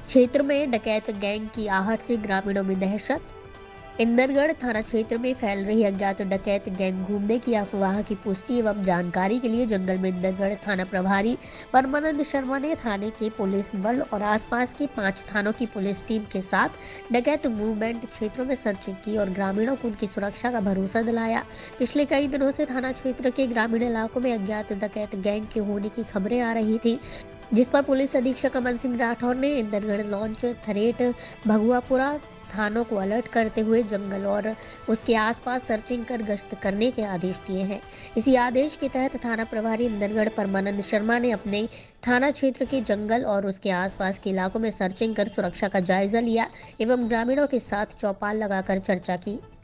क्षेत्र में डकैत गैंग की आहट से ग्रामीणों में दहशत। इंदरगढ़ थाना क्षेत्र में फैल रही अज्ञात डकैत गैंग घूमने की अफवाह की पुष्टि एवं जानकारी के लिए जंगल में इंदरगढ़ थाना प्रभारी परमानंद शर्मा ने थाने के पुलिस बल और आसपास के 5 थानों की पुलिस टीम के साथ डकैत मूवमेंट क्षेत्रों में सर्चिंग की और ग्रामीणों को उनकी सुरक्षा का भरोसा दिलाया। पिछले कई दिनों से थाना क्षेत्र के ग्रामीण इलाकों में अज्ञात डकैत गैंग के होने की खबरें आ रही थी, जिस पर पुलिस अधीक्षक अमन सिंह राठौर ने इंदरगढ़ लॉन्च, थरेट, भगुआपुरा थानों को अलर्ट करते हुए जंगल और उसके आसपास सर्चिंग कर गश्त करने के आदेश दिए हैं। इसी आदेश के तहत थाना प्रभारी इंदरगढ़ परमानंद शर्मा ने अपने थाना क्षेत्र के जंगल और उसके आसपास के इलाकों में सर्चिंग कर सुरक्षा का जायजा लिया एवं ग्रामीणों के साथ चौपाल लगाकर चर्चा की।